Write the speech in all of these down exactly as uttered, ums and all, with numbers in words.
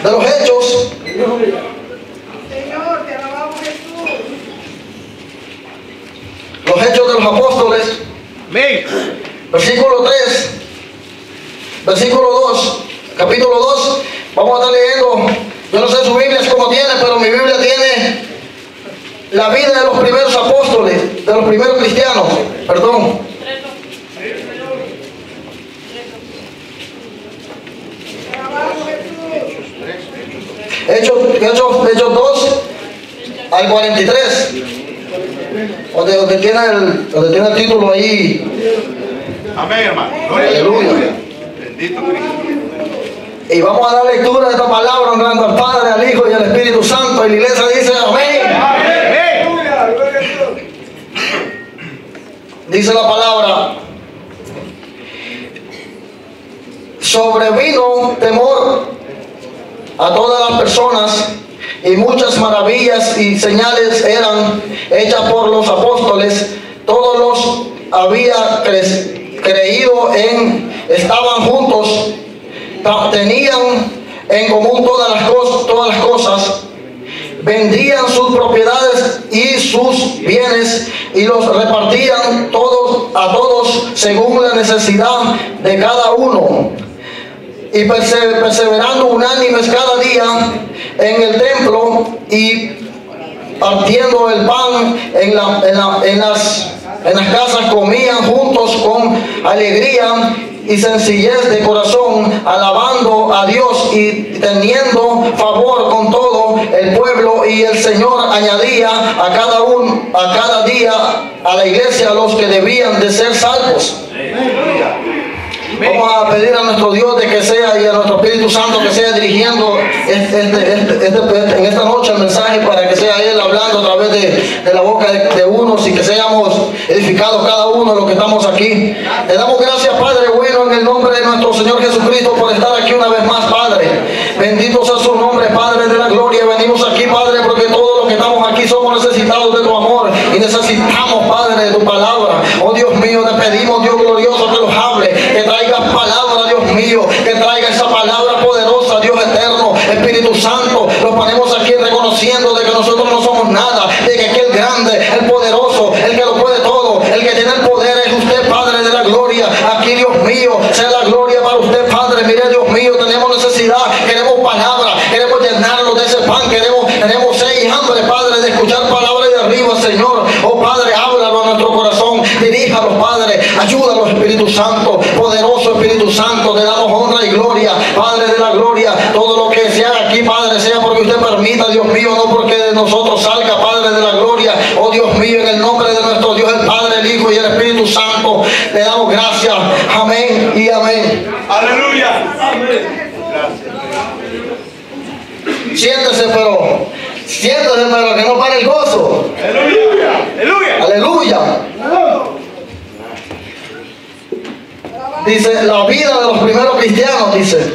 de los Hechos. Señor, te alabamos, Jesús. Los Hechos de los Apóstoles. Amén. Versículo tres. Versículo dos. Capítulo dos. Vamos a estar leyendo. Yo no sé su Biblia es como tiene, pero mi Biblia tiene la vida de los primeros apóstoles, de los primeros cristianos. Perdón. Te alabamos, Jesús. Hechos, Hechos, Hechos dos al cuarenta y tres. Donde, donde, tiene el, donde tiene el título ahí. Amén, hermano. Aleluya. Bendito Cristo. Y vamos a dar lectura de esta palabra honrando al Padre, al Hijo y al Espíritu Santo. Y la iglesia dice amén. Amén. Dice la palabra: sobrevino temor a todas las personas, y muchas maravillas y señales eran hechas por los apóstoles. Todos los había cre creído en, estaban juntos, tenían en común todas las cosas, todas las cosas, vendían sus propiedades y sus bienes y los repartían todos a todos según la necesidad de cada uno. Y perseverando unánimes cada día en el templo y partiendo el pan en, la, en, la, en, las, en las casas, comían juntos con alegría y sencillez de corazón, alabando a Dios y teniendo favor con todo el pueblo. Y el Señor añadía a cada uno, a cada día a la iglesia los que debían de ser salvos. Vamos a pedir a nuestro Dios de que sea, y a nuestro Espíritu Santo que sea dirigiendo este, este, este, este, en esta noche el mensaje, para que sea Él hablando a través de, de la boca de, de unos, y que seamos edificados cada uno de los que estamos aquí. Le damos gracias, Padre bueno, en el nombre de nuestro Señor Jesucristo, por estar aquí una vez más, Padre. Bendito sea su nombre, Padre de la gloria. Venimos aquí, Padre, porque todos los que estamos aquí somos necesitados de tu amor y necesitamos, Padre, de tu palabra. Oh Dios mío, te pedimos, Dios glorioso, que los hable, que traigas palabra, Dios mío, que traiga esa palabra poderosa, Dios eterno, Espíritu Santo. Los ponemos aquí reconociendo de que nosotros no somos nada, de que aquel grande, el poderoso, el que lo puede todo, el que tiene el poder es usted, Padre de la gloria. Aquí, Dios mío, sea la gloria para usted, Padre. Mire, Dios mío, tenemos necesidad, queremos palabra, queremos llenarnos de ese pan, queremos, tenemos sed y hambre, Padre, de escuchar palabra de arriba, Señor. Oh Padre, háblalo a nuestro corazón, diríjalos, Padre, ayúdalos, Espíritu Santo, poderoso Espíritu Santo. Te damos honra y gloria, Padre de la gloria. Todo lo que se haga aquí, Padre, sea porque usted permita, Dios mío, no porque de nosotros salga, Padre de la gloria. Oh Dios mío, en el nombre de nuestro Dios, el Padre, el Hijo y el Espíritu Santo, le damos gracias. Amén y amén. Aleluya. Amén. Siéntese, pero siéntese, pero que no pare el gozo. Aleluya. Aleluya. Aleluya. Dice la vida de los primeros cristianos, dice.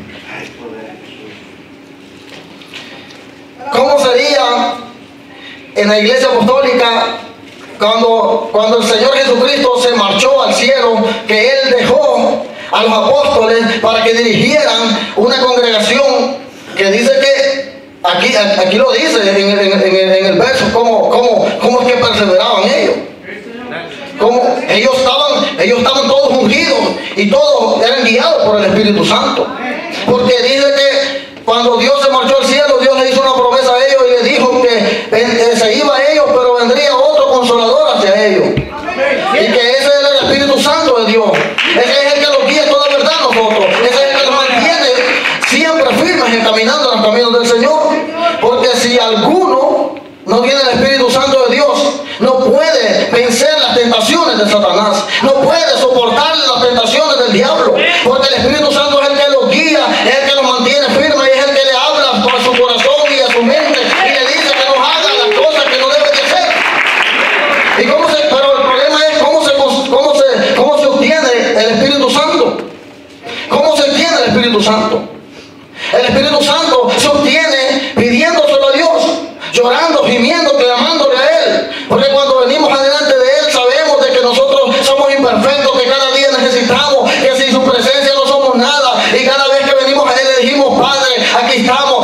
¿Cómo sería en la iglesia apostólica cuando, cuando el Señor Jesucristo se marchó al cielo, que Él dejó a los apóstoles para que dirigieran una congregación que dice que, aquí, aquí lo dice en, en, en, en el verso, cómo, cómo, cómo es que perseveraban ellos? Como ellos estaban, ellos estaban todos ungidos y todos eran guiados por el Espíritu Santo. Porque dice que cuando Dios se marchó al cielo, Dios le hizo una promesa a ellos y les dijo que eh, se iba a ellos, pero vendría otro consolador hacia ellos. Y que ese era el Espíritu Santo de Dios. Ese es el que los guía toda verdad a nosotros. Ese es el que los mantiene siempre firmes encaminando en los caminos del Señor. Porque si alguno no tiene el Espíritu Santo de Dios, no puede vencer las tentaciones de Satanás, no puede soportar las tentaciones del diablo, porque el Espíritu Santo es el que los guía, es el que los mantiene firmes, y es el que le habla a su corazón y a su mente y le dice que no haga las cosas que no debe de hacer. Y cómo se, pero el problema es cómo se, cómo se, cómo se obtiene el Espíritu Santo. ¿Cómo se obtiene el Espíritu Santo? El Espíritu Santo se obtiene pidiéndoselo a Dios, llorando, gimiendo, clamándole a Él. Porque cuando venimos adelante de Él, sabemos de que nosotros somos imperfectos, que cada día necesitamos, que sin su presencia no somos nada. Y cada vez que venimos a Él le dijimos: Padre, aquí estamos.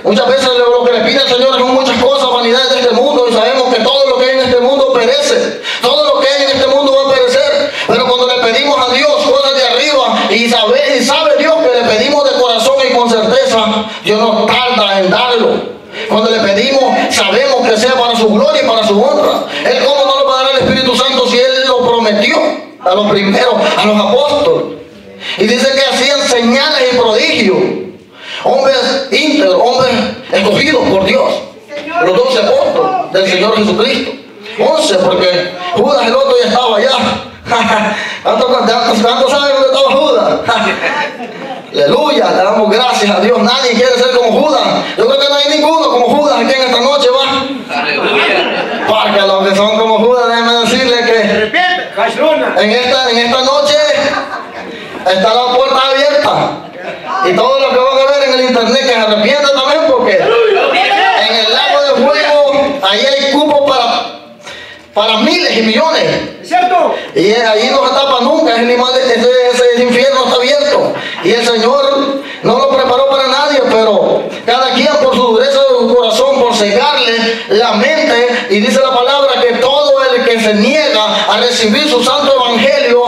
Muchas veces lo que le pide el Señor son muchas cosas, vanidades de este mundo, y sabemos que todo lo que hay en este mundo perece. Todo lo que hay en este mundo va a perecer. Pero cuando le pedimos a Dios cosas de arriba, y sabe, y sabe Dios que le pedimos de corazón y con certeza, Dios no tarda en darlo. Cuando le pedimos, sabemos que sea para su gloria y para su honra. Él, ¿cómo no lo va a dar al Espíritu Santo si Él lo prometió a los primeros, a los apóstoles? Y dice que hacían señales y prodigios. Hombres íntegros, hombres escogidos por Dios. Los doce apóstoles del Señor Jesucristo. Once, porque Judas el otro ya estaba allá. ¿Cuántos cuánto saben dónde estaba Judas? Aleluya, le damos gracias a Dios. Nadie quiere ser como Judas. Yo creo que no hay ninguno como Judas aquí en esta noche, va. Aleluya. Porque los que son como Judas, déjenme decirles que en esta, en esta noche está la puerta abierta. Y todo lo que van a ver en el internet, que se arrepientan también, porque en el lago de fuego ahí hay cupos para, para miles y millones. ¿Cierto? Y ahí no se tapa nunca, ese, ese, ese infierno está abierto. Y el Señor no lo preparó para nadie, pero cada quien por su dureza de corazón, por cegarle la mente, y dice la palabra que todo el que se niega a recibir su santo evangelio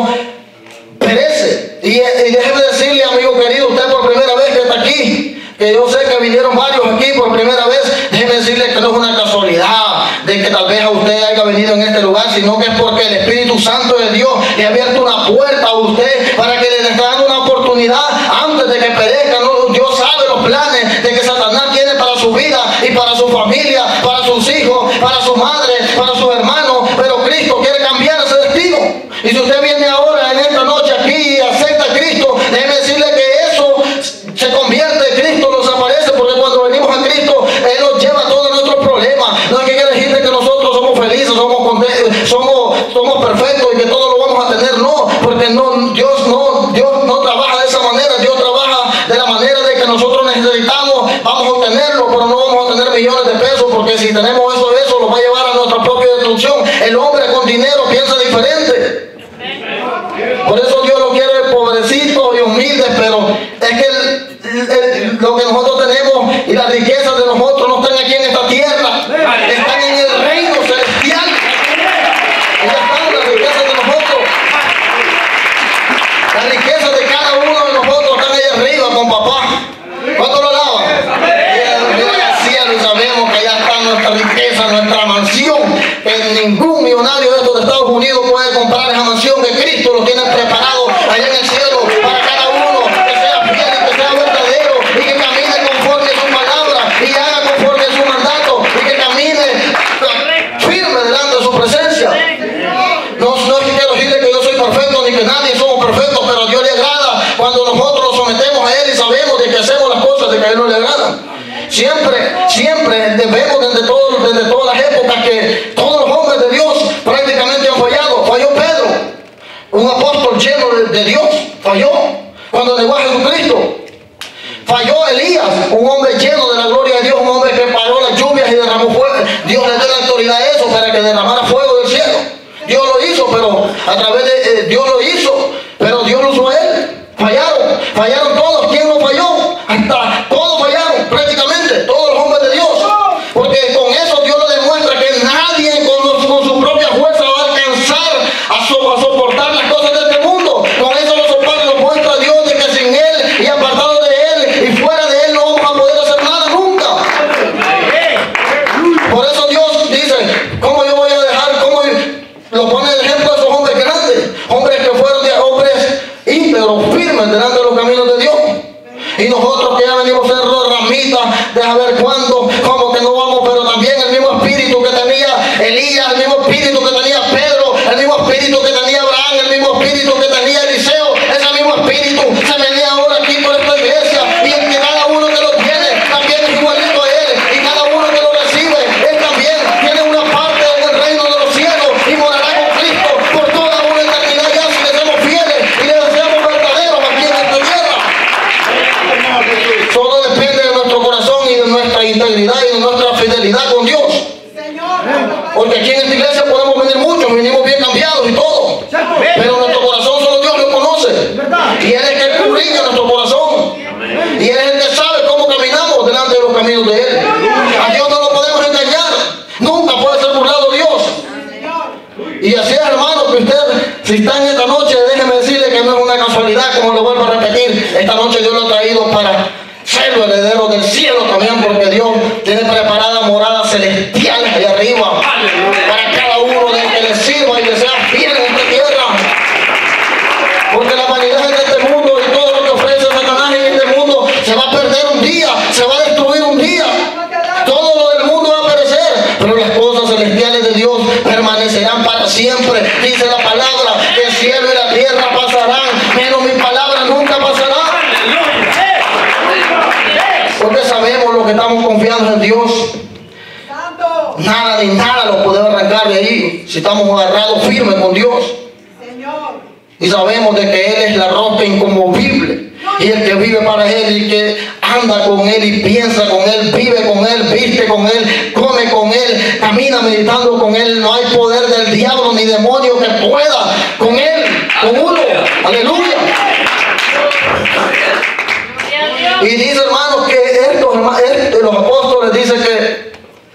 perece. Y, y déjeme decirle, amigo querido, usted por primera vez que está aquí, que yo sé que vinieron varios aquí por primera vez, déjeme decirle que no es una casualidad de que tal vez a usted haya venido en este lugar, sino que es porque el Espíritu Santo de Dios le ha abierto una puerta a usted para que le esté dando una oportunidad antes de que perezca. ¿No? Dios sabe los planes de que Satanás tiene para su vida y para su familia, para sus hijos, para su madre, para sus hermanos, pero Cristo quiere cambiar ese destino. Y si usted viene ahora en esta noche aquí y acepta a Cristo, déjeme decirle que eso se convierte, Cristo nos aparece, porque cuando venimos a Cristo, Él nos lleva todos nuestros problemas. No es que quiere decirte que nosotros somos felices, somos contentos, somos, somos perfectos y que todo lo vamos a tener. No, porque no, Dios no, Dios no trabaja de esa manera. Dios trabaja de la manera de que nosotros necesitamos, vamos a obtenerlo, pero no vamos a tener millones de pesos, porque si tenemos eso, eso nos va a llevar a nuestra propia destrucción. El hombre con dinero piensa diferente. Por eso Dios lo quiere pobrecito y humilde, pero es que el, el, el, lo que nosotros tenemos y las riquezas de nosotros no están aquí en esta tierra, están en el reino celestial. Ahí están las riquezas de nosotros. Las riquezas de cada uno de nosotros están ahí arriba con papá. ¿Cuánto lo alaban? Mira al cielo y sabemos que allá está nuestra riqueza, nuestra mansión, que ningún millonario de estos de Estados Unidos puede comprar esa mansión que Cristo lo tiene preparado allá en el cielo para cada uno, que sea fiel y que sea verdadero y que camine conforme a su palabra y haga conforme a su mandato y que camine firme delante de su presencia. No, no es que quiero decirle que yo soy perfecto ni que nadie somos perfectos, pero a Dios le agrada cuando nosotros nos sometemos a Él y sabemos de que hacemos las cosas de que a Él no le agradan. Siempre, siempre debemos desde, todo, desde todas las épocas que todos los hombres de Dios prácticamente han fallado. Falló Pedro, un apóstol lleno de, de Dios, falló cuando negó a Jesucristo. Falló Elías, un hombre lleno de la gloria de Dios, un hombre que paró las lluvias y derramó fuego. Dios le dio la autoridad a eso para que derramara fuego del cielo. Dios lo hizo, pero a través de eh, Dios lo hizo, pero Dios lo usó a él. Fallaron, fallaron todos. ¿Quién no falló? Hasta todos fallaron, prácticamente, todos los hombres de Dios. Porque con eso Dios le demuestra que nadie con, los, con su propia fuerza va a alcanzar a, so, a soportar las cosas de este mundo. Con eso lo soporta, lo muestra Dios de que sin Él y apartado de Él y fuera de Él no vamos a poder hacer nada nunca. Por eso Dios dice, ¿cómo yo voy a dejar? ¿Cómo lo pone de ejemplo a esos hombres grandes? Hombres que fueron de hombres íntegros, firmes delante de los caminos de Dios. Y nosotros que ya venimos a ser ramitas de saber cuándo, cómo que no vamos, pero también el mismo espíritu que tenía Elías, el mismo espíritu que tenía Pedro, el mismo espíritu que tenía Abraham, el hermano, que usted, si está en esta noche, déjeme decirle que no es una casualidad, como lo vuelvo a repetir. Esta noche Dios lo ha traído para ser los herederos del cielo también, porque Dios tiene preparadas moradas celestiales allá arriba para cada uno de que le sirva y que sea fiel en esta tierra. Porque la vanidad de este mundo y todo lo que ofrece Satanás en este mundo se va a perder un día, se va a destruir un día. Todo lo del mundo va a perecer, pero las cosas celestiales de Dios permanecerán para siempre. Dice la palabra que el cielo y la tierra pasarán, pero mi palabra nunca pasará. Porque sabemos lo que estamos confiados en Dios. Nada ni nada lo podemos arrancar de ahí si estamos agarrados firmes con Dios. Y sabemos de que Él es la roca inconmovible. Y el que vive para Él y que anda con Él y piensa con Él, vive con Él, viste con Él, come con Él, camina meditando con Él. No hay poder del diablo ni demonio que pueda con Él, con uno. Aleluya. Y dice, hermanos, que estos, estos, los apóstoles dicen que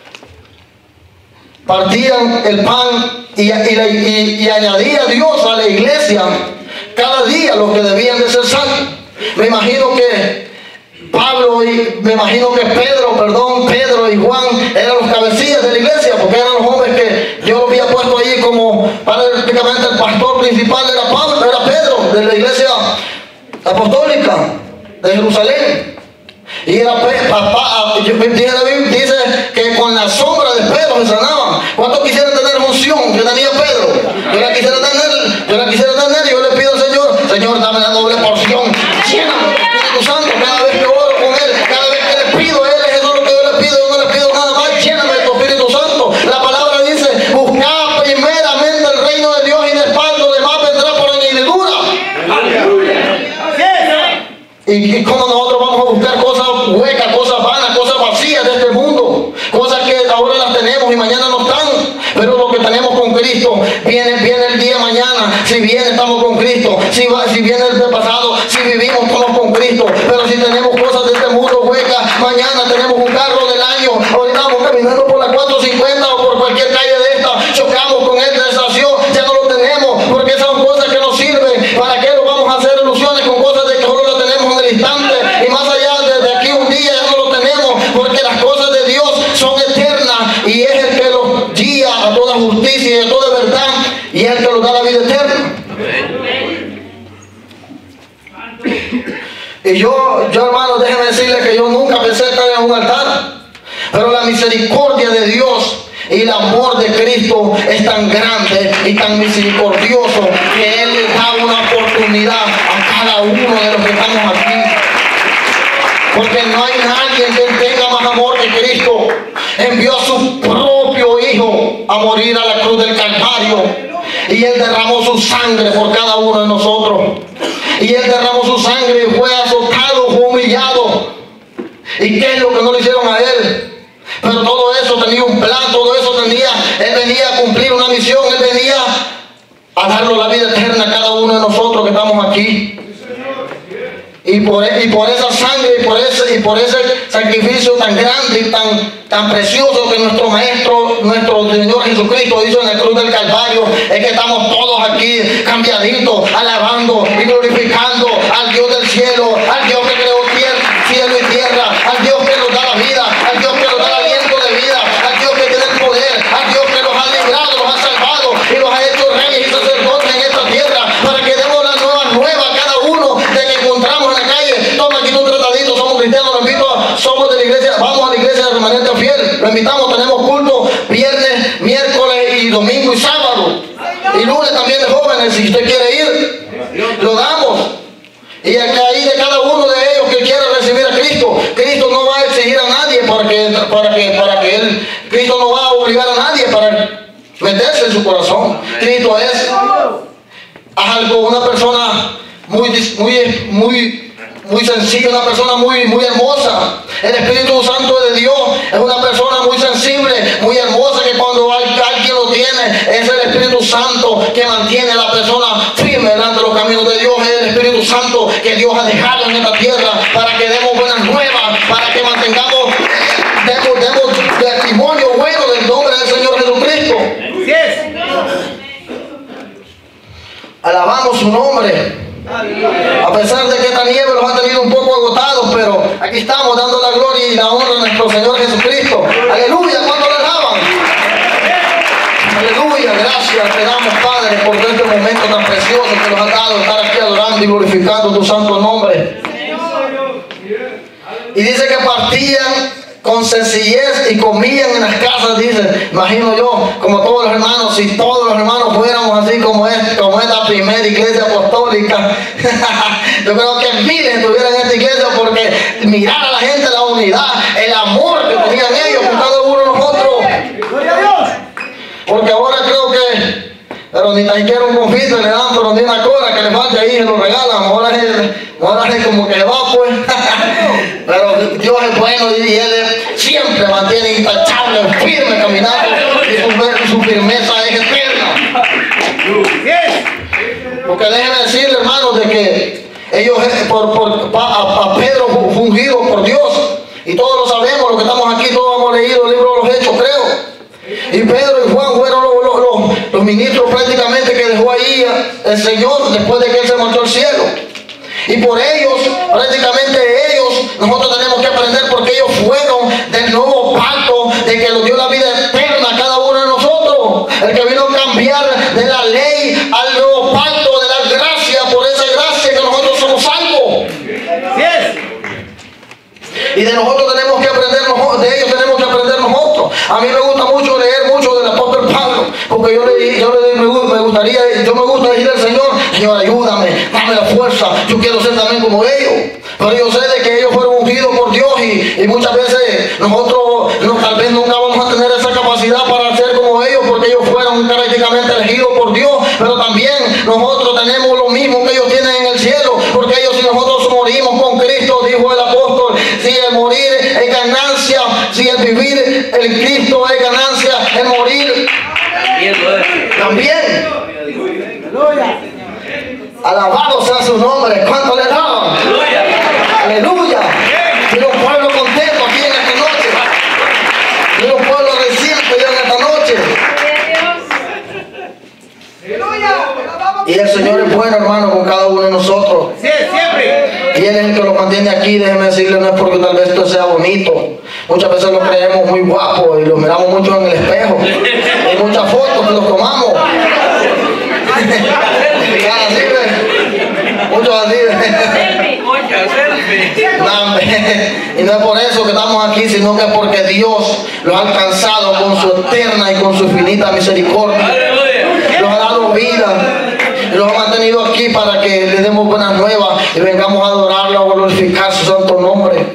partían el pan y, y, y, y añadía Dios a la iglesia cada día lo que debían de ser salvos. Me imagino que Pablo y me imagino que Pedro, perdón, Pedro y Juan eran los cabecillas de la iglesia, porque eran los hombres que Dios había puesto ahí como prácticamente el pastor principal era Pablo, era Pedro de la iglesia apostólica de Jerusalén. Y era papá, dice que con la sombra de Pedro se sanaban. ¿Cuántos quisieran tener unción que tenía Pedro? Yo la quisiera tener, yo la quisiera tener, y yo le pido al Señor, Señor, dame la doble porción. Lléname del Espíritu Santo cada vez que oro con Él, cada vez que le pido a Él, eso es lo que yo le pido, yo no le pido nada más, lléname de tu Espíritu Santo. La palabra dice, buscad primeramente el reino de Dios y después lo demás vendrá por añadidura. Y, y como nosotros vamos a buscar cosas huecas, cosas vanas, cosas vacías de este mundo, cosas que ahora las tenemos y mañana no están, pero lo que tenemos con Cristo, viene, viene el día mañana, si viene estamos con Cristo, si, va, si viene el pasado, si vivimos estamos con Cristo, pero si tenemos cosas de este mundo huecas, mañana tenemos un carro del año, hoy estamos caminando por la cuatrocientos cincuenta o por cualquier calle de esta, chocamos con él de estación, ya no lo tenemos, porque son cosas que nos sirven. ¿Para qué lo vamos a hacer ilusiones con cosas de que solo lo tenemos en el instante? Y más allá, desde aquí un día ya no lo tenemos, porque las cosas de Dios son eternas y es el que los guía a toda justicia y a toda verdad, y es el que nos da la vida eterna. Y yo, yo hermano, déjenme decirles que yo nunca pensé estar en un altar, pero la misericordia de Dios y el amor de Cristo es tan grande y tan misericordioso que Él les da una oportunidad a cada uno de los que estamos aquí. Porque no hay nadie que tenga más amor que Cristo. Envió a su propio Hijo a morir a la cruz del Calvario. Y Él derramó su sangre por cada uno de nosotros. Y Él derramó su sangre y fue azotado, fue humillado. ¿Y qué es lo que no le hicieron a Él? Pero todo eso tenía un plan, todo eso tenía, Él venía a cumplir una misión, Él venía a darnos la vida eterna a cada uno de nosotros que estamos aquí. Y por, y por esa sangre y por ese, y por ese sacrificio tan grande y tan, tan precioso que nuestro Maestro, nuestro Señor Jesucristo hizo en la cruz del Calvario, es que estamos todos aquí cambiaditos, alabando y glorificando al Dios del cielo, al Dios que creó tierra, cielo y tierra, al Dios que nos da la vida, al Dios que nos da el aliento de vida, al Dios que tiene el poder, al Dios que nos ha librado, nos ha salvado y nos ha hecho reyes y sacerdotes en esta tierra, para que demos las nuevas nuevas a cada uno de que encontramos en la calle. Toma aquí un tratadito, somos cristianos, lo invito a, somos de la iglesia, vamos a la iglesia del Remanente Fiel, lo invitamos, tenemos culto viernes, miércoles y domingo y sábado, y lunes también de jóvenes, si usted quiere ir, lo damos. Y ahí de cada uno de ellos que quiera recibir a Cristo, Cristo no va a exigir a nadie para que, para que, para que Él, Cristo no va a obligar a nadie para meterse en su corazón. Cristo es algo, una persona muy, muy, muy, muy sencilla, una persona muy, muy hermosa. El Espíritu Santo de Dios es una persona muy sensible, muy hermosa, que cuando alguien lo tiene, es el Espíritu Santo que mantiene a la persona firme delante de los caminos de Dios. Es el Espíritu Santo que Dios ha dejado en esta tierra para que demos buenas nuevas, para que mantengamos, demos, demos testimonio bueno del nombre del Señor Jesucristo. Alabamos su nombre. A pesar de que esta nieve los ha tenido un poco agotados, pero aquí estamos dando la gloria y la honra a nuestro Señor Jesucristo. Aleluya, ¿cuánto le alaban? Aleluya, gracias te damos, Padre, por este momento tan precioso que nos has dado, estar aquí adorando y glorificando tu santo nombre. Y dice que partían con sencillez y comían en las casas, dice, imagino yo, como todos los hermanos, si todos los hermanos fuéramos así como, es, como esta primera iglesia apostólica, yo creo que miles estuvieran en esta iglesia, porque mirar a la gente, la unidad, el amor que tenían ellos con cada uno de nosotros. Porque ahora creo que, pero ni tan siquiera un confite le dan, pero ni una cora que le falte ahí, se lo regalan. Ahora es, ahora es como que va, pues. Pero Dios es bueno y Él siempre mantiene intachable, firme, caminando. Y su, su firmeza es eterna. Porque déjenme decirle, hermanos, de que ellos, por, por, a, a Pedro fue ungido por Dios. Y todos lo sabemos, los que estamos aquí, todos hemos leído el libro de los Hechos, creo. Y Pedro y Juan fueron los, los, los, los ministros prácticamente que dejó ahí el Señor después de que Él se marchó al cielo. Y por ellos, prácticamente ellos, nosotros tenemos que aprender, porque ellos fueron del nuevo pacto, de que nos dio la vida eterna a cada uno de nosotros. El que vino a cambiar de la ley al nuevo pacto, de la gracia, por esa gracia que nosotros somos salvos. Y de nosotros tenemos que aprender, de ellos tenemos que aprender nosotros. A mí me gusta mucho leer mucho del apóstol Pablo, porque yo le, yo le me, me gustaría, yo me gusta decirle al Señor, Señor, ayúdame, dame la fuerza, yo quiero ser también como ellos. Pero yo sé de que ellos fueron ungidos por Dios y, y muchas veces nosotros no, tal vez nunca vamos a tener esa capacidad para ser como ellos, porque ellos fueron prácticamente elegidos por Dios. Pero también nosotros tenemos lo mismo que ellos tienen en el cielo, porque ellos, si nosotros morimos con Cristo, dijo el apóstol, si el morir es ganancia, si el vivir el Cristo es ganancia, el morir también. Alabado sea su nombre. ¿Cuánto le daban? Aleluya. Quiero un pueblo contento aquí en esta noche. Quiero un pueblo reciente ya en esta noche. Y el Señor es bueno, hermano, con cada uno de nosotros. Sí, siempre. Y Él es el que lo mantiene aquí. Déjeme decirle, no es porque tal vez esto sea bonito. Muchas veces lo creemos muy guapo y lo miramos mucho en el espejo. Hay muchas fotos que los tomamos. Así, muchos así. No, y no es por eso que estamos aquí, sino que es porque Dios los ha alcanzado con su eterna y con su infinita misericordia. Los ha dado vida y los ha mantenido aquí para que le demos buenas nuevas y vengamos a adorarlo, a glorificar su santo nombre.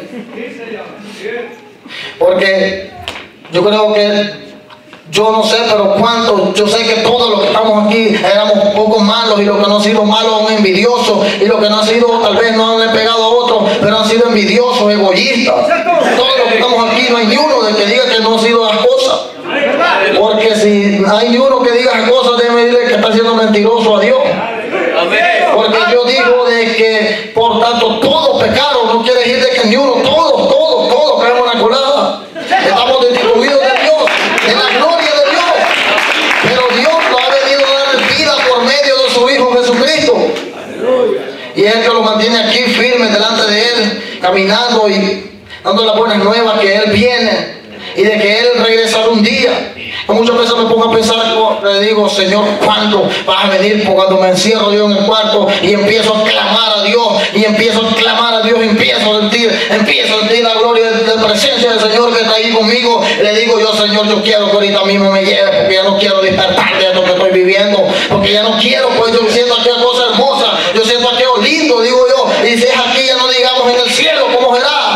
Porque yo creo que, yo no sé, pero cuánto, yo sé que todos los que estamos aquí éramos un poco malos, y los que no han sido malos son envidiosos, y los que no han sido, tal vez no han pegado a otros, pero han sido envidiosos, egoístas. Todos los que estamos aquí, no hay ni uno de que diga que no ha sido las cosas. Porque si hay ni uno que diga las cosas, déjeme decirle que está siendo mentiroso a Dios. Porque yo digo de que, por tanto, todos pecaron, no quiere decir de que ni uno, todos, todos, todos caemos en la colada. Estamos destituidos de Dios, de la gloria de Dios. Pero Dios nos ha venido a dar vida por medio de su Hijo Jesucristo. Y es el que lo mantiene aquí firme delante de Él, caminando y dando las buenas nuevas que Él viene y de que Él regresará un día. Muchas veces me pongo a pensar, le digo, Señor, ¿cuándo vas a venir? Porque cuando me encierro yo en el cuarto y empiezo a clamar a Dios, y empiezo a clamar a Dios, y empiezo a sentir, empiezo a sentir la gloria de la presencia del Señor que está ahí conmigo, le digo yo, Señor, yo quiero que ahorita mismo me lleve, porque ya no quiero despertar de esto que estoy viviendo, porque ya no quiero, pues yo siento aquella cosa hermosa, yo siento aquello lindo, digo yo, y si es aquí, ya no digamos en el cielo, ¿cómo será?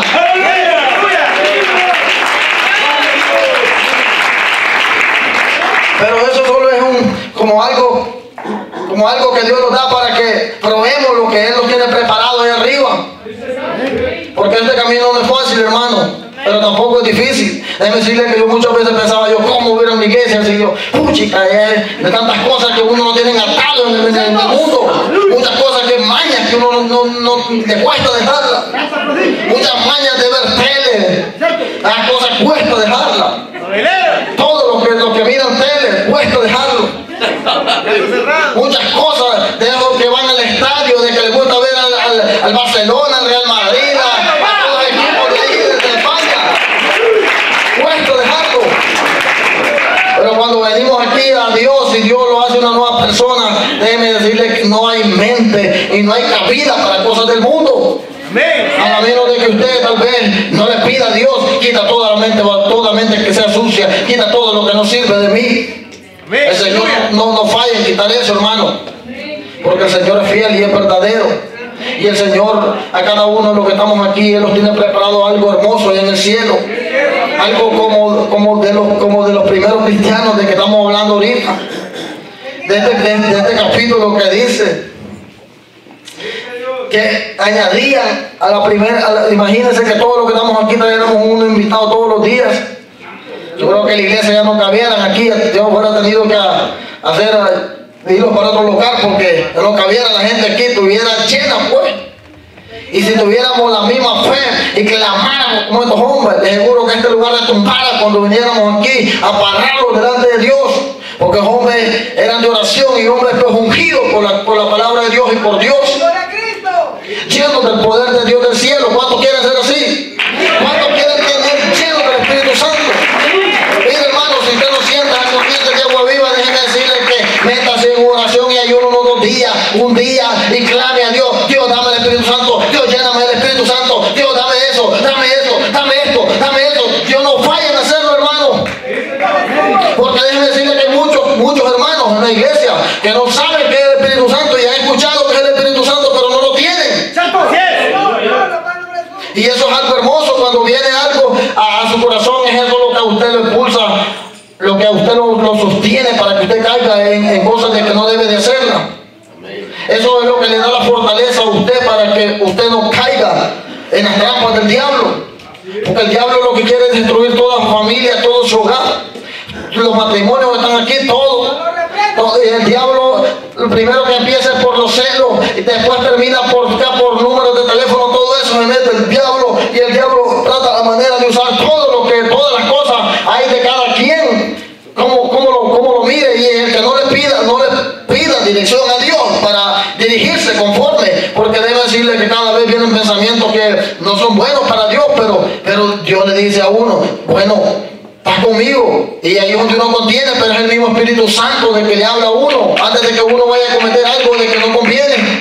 Pero eso solo es un, como algo, como algo que Dios nos da para que probemos lo que Él nos tiene preparado ahí arriba. Porque este camino no es fácil, hermano, pero tampoco es difícil. Déjeme decirle que yo muchas veces pensaba yo, ¿cómo hubiera en mi iglesia? Así yo, puchica, de tantas cosas que uno no tiene atado en el, en el mundo. Muchas cosas que mañas que uno no, no, no le cuesta dejarlas. Muchas mañas de ver tele. Las cosas cuesta dejarlas. Todos los que, los que miran tele, cuesta dejarlo. Muchas cosas de decirle que no hay mente y no hay cabida para cosas del mundo. A menos de que usted tal vez no le pida a Dios, quita toda la mente, toda mente que sea sucia, quita todo lo que no sirve de mí. El Señor no, no falla en quitar eso, hermano, porque el Señor es fiel y es verdadero. Y el Señor a cada uno de los que estamos aquí, Él nos tiene preparado algo hermoso en el cielo, algo como, como, de, los, como de los primeros cristianos de que estamos hablando ahorita, de este, de, de este capítulo que dice que añadían a la primera, a la, imagínense que todos los que estamos aquí trayéramos uno invitado todos los días. Yo creo que la iglesia ya no cabieran aquí, yo hubiera tenido que hacer, irlos para otro lugar porque no cabiera la gente aquí, estuviera llena pues. Y si tuviéramos la misma fe y clamáramos como estos hombres, les seguro que este lugar retumbara cuando viniéramos aquí a pararlos delante de Dios. Porque los hombres eran de oración y hombres pues ungidos por la, por la palabra de Dios y por Dios, llenos del poder de Dios del cielo. ¿Cuántos quieren ser así? ¿Cuántos quieren tener llenos del Espíritu Santo? Mire, hermano, si usted no siente la corriente de agua viva, déjeme decirle que métase en oración y ayuno unos dos días, un día, y clame a Dios. Dios, dame el Espíritu Santo. Dios, lléname del Espíritu Santo. Dios, dame eso, dame eso, dame esto, dame esto. Dios, no falle en hacerlo, hermano. Porque déjeme decirle que hay muchos, muchos hermanos en la iglesia que no saben qué es el Espíritu Santo y han escuchado que es el Espíritu Santo, pero no lo tienen. Y eso es algo hermoso cuando viene algo a, a su corazón, es eso lo que a usted lo impulsa, lo que a usted lo, lo sostiene para que usted caiga en, en cosas de que no debe de hacerla. Eso es lo que le da la fortaleza a usted para que usted no caiga en las trampas del diablo. Porque el diablo lo que quiere es destruir toda la familia, todo su hogar. Los matrimonios que están aquí, todo. todo y el diablo, lo primero que empieza es por los celos y después termina por, por números de teléfono, todo eso se mete el diablo y el diablo trata la manera de usar todo lo que, todas las cosas hay de cada quien, como, como, lo, como lo mire, y el que no le pida, no le pida dirección a Dios para dirigirse conforme, porque debe decirle que cada vez vienen pensamientos que no son buenos para Dios, pero, pero Dios le dice a uno, bueno, estás conmigo, y ahí es donde uno contiene, pero es el mismo Espíritu Santo de que le habla a uno antes de que uno vaya a cometer algo de que no conviene.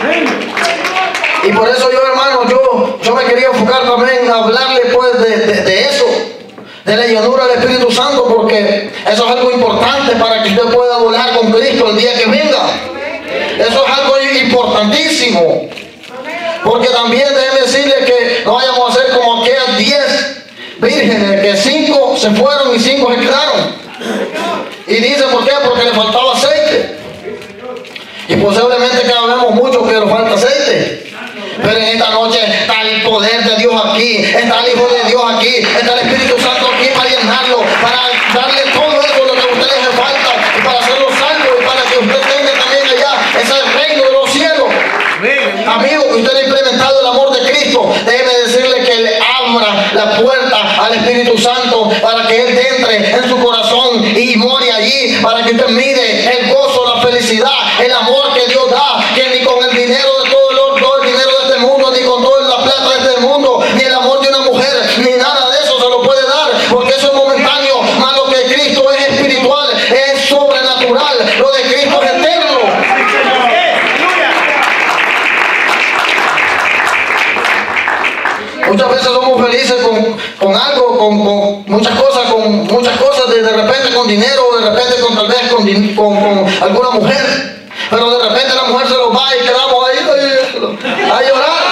Y por eso yo, hermano, yo, yo me quería enfocar también a hablarle pues de, de, de eso, de la llenura del Espíritu Santo, porque eso es algo importante para que usted pueda volar con Cristo el día que venga. Eso es algo importantísimo, porque también déjeme decirle que no vayamos a ser como aquellas diez vírgenes, que cinco se fueron y cinco se quedaron. Y dice, ¿por qué? Porque le faltaba aceite. Y posiblemente que vemos mucho que le falta aceite. Pero en esta noche está el poder de Dios aquí, está el Hijo de Dios aquí, está el Espíritu Santo aquí para llenarlo, para darle todo eso lo que a usted le hace falta, y para hacerlo salvo, y para que usted tenga también allá ese reino de los cielos. Amigo, que usted ha implementado el amor de Cristo, déjeme decirle que le abra la puerta al Espíritu Santo para que Él entre en su corazón y more allí, para que usted mire el gozo, la felicidad, el amor que Dios da, que ni con el dinero de todo el, todo el dinero de este mundo, ni con toda la plata de este mundo, ni el amor de una mujer, ni nada de eso se lo puede dar, porque eso es momentáneo, más lo que Cristo es espiritual, es sobrenatural, lo de Cristo es eterno. Muchas veces somos felices con, con algo, con, con muchas cosas, con muchas cosas, de, de repente con dinero, de repente con tal vez con, con, con alguna mujer, pero de repente la mujer se nos va y quedamos ahí, ahí a llorar.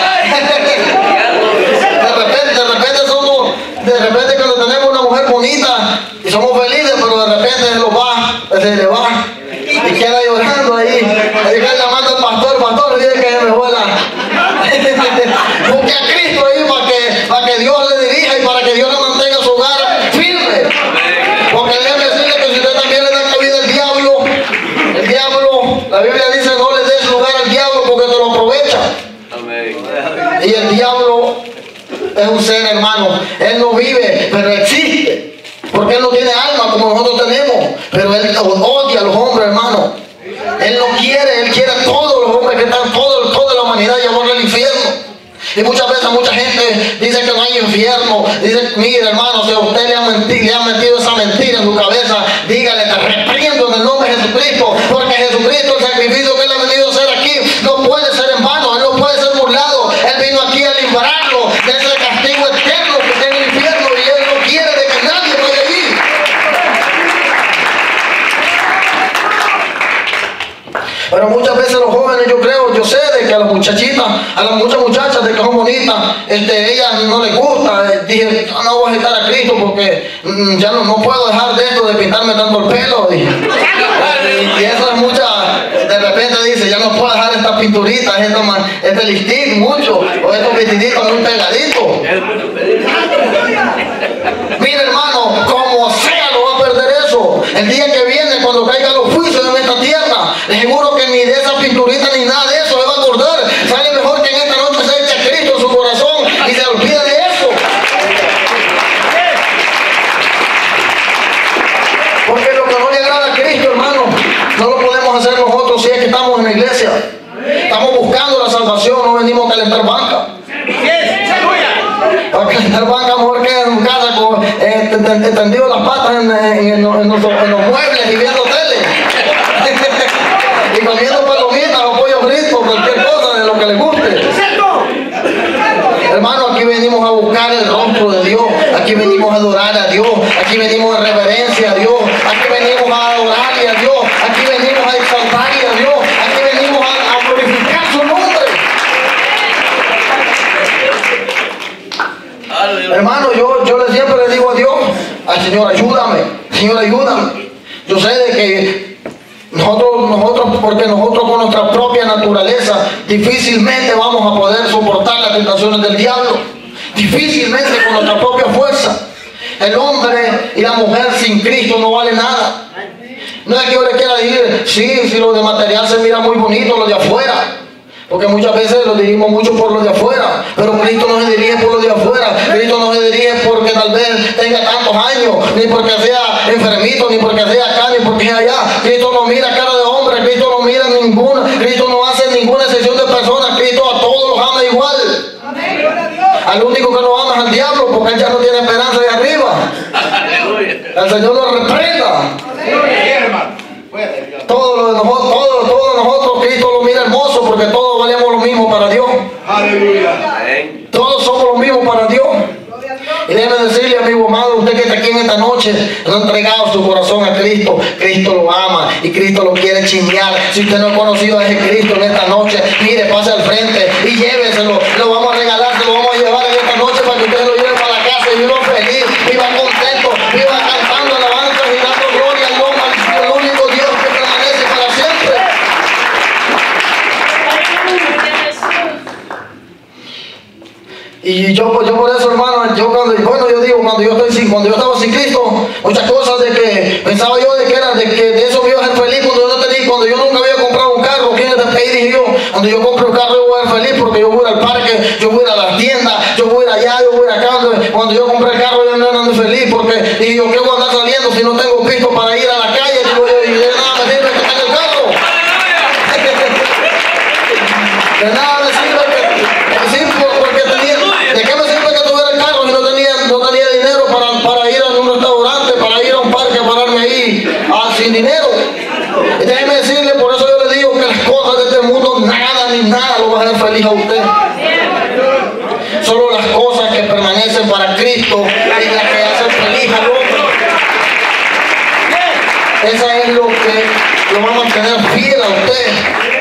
De repente, de repente somos, de repente cuando tenemos una mujer bonita y somos felices, pero de repente se nos va, se le va y queda llorando ahí. Y queda llamando al pastor, pastor, dice que me vuela. Busque a Cristo ahí para que, para que Dios le dirija y para que Dios le mantenga su hogar firme. Porque déjeme decirle que si usted también le da cabida al diablo, el diablo, la Biblia dice no le des lugar al diablo porque te lo aprovecha. Y el diablo es un ser, hermano, él no vive, pero existe. Porque él no tiene alma como nosotros tenemos, pero él odia a los hombres, hermano. Él no quiere, él quiere a todos los hombres que están, todo, toda la humanidad llevarlo al infierno. Y muchas veces mucha gente dice que no hay infierno. Dice, mire hermano, si a usted le ha mentido, le ha metido esa mentira en su cabeza, dígale, te reprendo en el nombre de Jesucristo, porque Jesucristo, el sacrificio que él dicen los jóvenes, yo creo, yo sé de que a las muchachitas, a las muchas muchachas de que son bonitas, este, ellas no les gusta. Eh, dije, no, no voy a aceptar a Cristo porque mm, ya no, no puedo dejar de esto, de pintarme tanto el pelo. Dije. Y, y eso es mucha, de repente dice, ya no puedo dejar estas pinturitas, esta, este lipstick mucho, o estos vestiditos muy pegaditos. Mira, hermano, como sea no va a perder eso. El día que viene, cuando caigan los juicios en esta tierra, les aseguro que ni de esa pinturita ni nada de eso se va a acordar. Sale mejor que en esta noche se eche a Cristo en su corazón y se olvide de eso. Porque lo que no le agrada a Cristo, hermano, no lo podemos hacer nosotros si es que estamos en la iglesia. Estamos buscando la salvación, no venimos a calentar banca. Para calentar banca mejor que en casa con eh, tendido las patas en, en, en, los, en, los, en los muebles y viendo tele. Y comiendo palomitas o pollo frito, cualquier cosa de lo que les guste. Hermano, aquí venimos a buscar el rostro de Dios. Aquí venimos a adorar a Dios. Aquí venimos a reverencia a Dios. Aquí venimos a adorarle a Dios. Aquí venimos a exaltarle a Dios. Aquí venimos a, a glorificar su nombre. Hermano, yo, yo le siempre le digo a Dios, al Señor, ayúdame, Señor, ayúdame. Yo sé de que nosotros, nosotros, porque nosotros con nuestra propia naturaleza, difícilmente vamos a poder soportar las tentaciones del diablo. Difícilmente con nuestra propia fuerza. El hombre y la mujer sin Cristo no vale nada. No es que yo le quiera decir, sí, si lo de material se mira muy bonito, lo de afuera. Porque muchas veces lo dirigimos mucho por lo de afuera, pero Cristo no se dirige por lo de afuera. Cristo no se dirige porque tal vez tenga tantos años, ni porque sea enfermito, ni porque sea acá, ni porque sea allá. Cristo no mira cara de hombre, Cristo no mira ninguna, Cristo no hace ninguna excepción de personas. Cristo a todos los ama igual. Al único que no ama es al diablo, porque él ya no tiene esperanza de arriba. El Señor lo reprenda. Todo lo de nosotros, todo, todo de nosotros, Cristo lo mira hermoso, porque todos valemos lo mismo para Dios. Aleluya. Todos somos lo mismo para Dios. Y déjeme decirle, amigo amado, usted que está aquí en esta noche, no ha entregado su corazón a Cristo. Cristo lo ama y Cristo lo quiere chingar. Si usted no ha conocido a ese Cristo en esta noche, mire, pase al frente y lléveselo. Lo vamos a regalar, se lo vamos a llevar en esta noche para que usted lo lleve para la casa y viva feliz, viva contento, viva cantando alabanzas y dando gloria al nombre al único Dios que permanece para siempre. Y yo, pues, yo por eso, hermano, yo cuando, bueno, yo digo, cuando yo estoy sin, cuando yo estaba sin Cristo, muchas cosas de que pensaba yo de que era, de que de eso me iba a ser feliz cuando yo no tenía, cuando yo nunca había comprado un carro, ¿quién es ahí? Dije yo, cuando yo compre un carro yo voy a ser feliz porque yo voy al parque, yo voy a las tiendas, yo voy allá, yo voy acá. Cuando yo compré el carro yo no era muy feliz porque dije yo, ¿qué voy a andar saliendo si no tengo pisto para ir a la calle? Digo yo, y de nada me sirve que tenga el carro. De nada me sirve que, sí, porque tenía, ¿de qué me sirve que tuviera el carro si no tenía, no tenía dinero para, para ir a un restaurante, para ir a un parque, a pararme ahí ah, sin dinero? Y déjeme decirle, por eso yo le digo que las cosas de este mundo, nada ni nada lo va a hacer feliz a usted. Solo las cosas que permanecen para Cristo y las que hacen feliz al hombre. Esa es lo que lo va a mantener fiel a usted.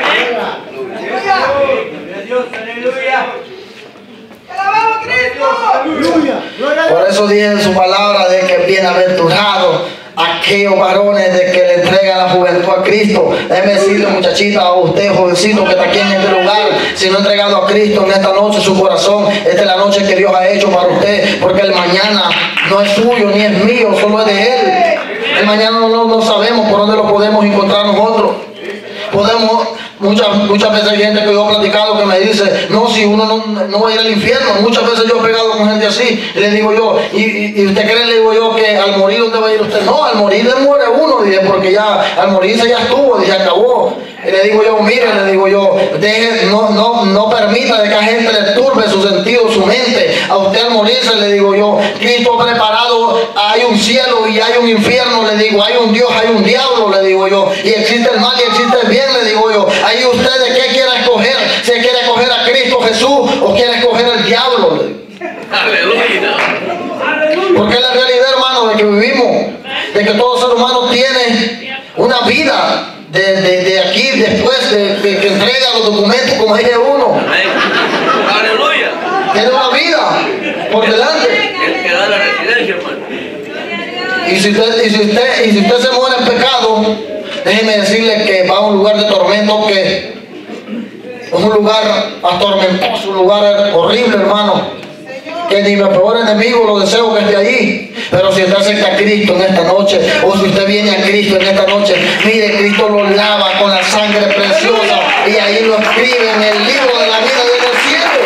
Por eso dice en su palabra de que bienaventurado aquellos varones de que le entregan la juventud a Cristo. Déjeme decirle, muchachita, a usted, jovencito que está aquí en este lugar, si no ha entregado a Cristo en esta noche su corazón, esta es la noche que Dios ha hecho para usted, porque el mañana no es suyo ni es mío, solo es de Él. El mañana no, no sabemos por dónde lo podemos encontrar nosotros. Podemos, muchas, muchas veces hay gente que yo he platicado que me dice, no, si uno no, no va a ir al infierno. Muchas veces yo he pegado con gente así, y le digo yo, y, y, y usted cree, le digo yo, que al morir, ¿dónde va a ir usted? No, al morir le muere uno, dije, porque ya, al morirse ya estuvo, dije, acabó. Y le digo yo, mire, le digo yo, deje, no, no, no permita de que la gente le turbe su sentido, su mente. A usted al morirse, le digo yo, Cristo ha preparado, hay un cielo y hay un infierno, le digo, hay un Dios, hay un diablo, le digo yo, y existe el mal y existe el bien, le digo yo. Ahí usted de qué quiere escoger, si quiere escoger a Cristo Jesús o quiere escoger al diablo, le digo. Aleluya. Porque es la realidad, hermano, de que vivimos, de que todo ser humano tiene una vida de, de, de aquí, después de, de que pega los documentos, como dice uno. Aleluya. Tiene una vida por delante. El que da la residencia, hermano. Y si usted, y si usted, y si usted se muere en pecado, déjeme decirle que va a un lugar de tormento que es un lugar atormentoso, un lugar horrible, hermano. Que ni mi peor enemigo lo deseo que esté allí. Pero si usted acepta a Cristo en esta noche, o si usted viene a Cristo en esta noche, mire, Cristo lo lava con la sangre preciosa y ahí lo escribe en el libro de la vida del cielo.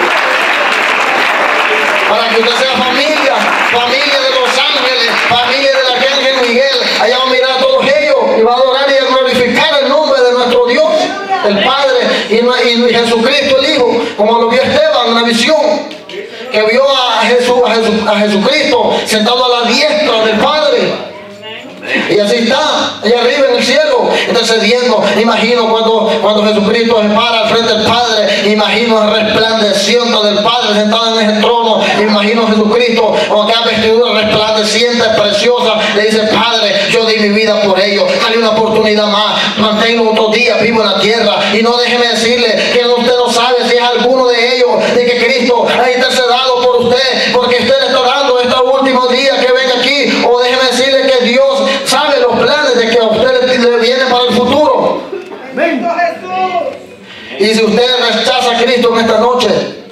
Para que usted sea familia, familia de los ángeles, familia del arcángel Miguel. Allá va a mirar a todos ellos y va a adorar y a glorificar el nombre de nuestro Dios, el Padre y, y Jesucristo el Hijo, como lo vio Esteban en la visión, que vio a, Jesús, a, Jesús, a Jesucristo sentado a la diestra del Padre. Y así está, allá arriba en el cielo, intercediendo. Imagino cuando, cuando Jesucristo se para al frente del Padre, imagino el resplandeciente del Padre sentado en ese trono. Imagino a Jesucristo con aquella vestidura resplandeciente, preciosa. Le dice: Padre, yo di mi vida por ellos, dale una oportunidad más, manténlo otros días vivo en la tierra. Y no déjeme decirle que usted no sabe si es alguno de ellos, de que Cristo ha intercedido por usted, porque usted le está dando estos últimos días que venga aquí. O déjeme decirle que Dios sabe los planes de que a usted le, le viene para el futuro. Bendito Jesús. Y si usted rechaza a Cristo en esta noche,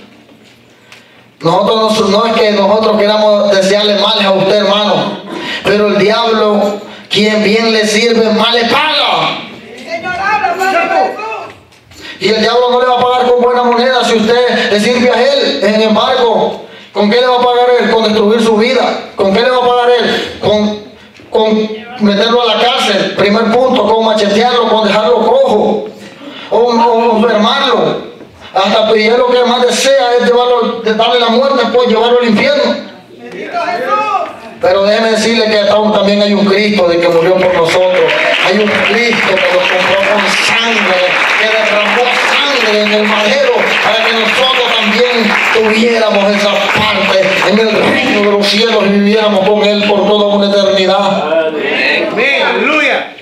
nosotros no, no es que nosotros queramos desearle mal a usted, hermano, pero el diablo, quien bien le sirve, mal le paga. Señor, habla, Padre Jesús. Y el diablo no le va a pagar con buena moneda si usted le sirve a él. Sin embargo, ¿con qué le va a pagar él? Con destruir su vida. ¿Con qué le va a pagar él? Con, con meterlo a la cárcel. Primer punto, con machetearlo, con dejarlo cojo, o, o enfermarlo. Hasta y él lo que más desea es llevarlo, de darle la muerte, pues llevarlo al infierno. Bendito Jesús. Pero déjeme decirle que también hay un Cristo de que murió por nosotros. Hay un Cristo que nos compró con sangre, que derramó sangre en el madero para que nosotros también tuviéramos esa parte en el reino de los cielos y viviéramos con Él por toda una eternidad. Amén. Aleluya.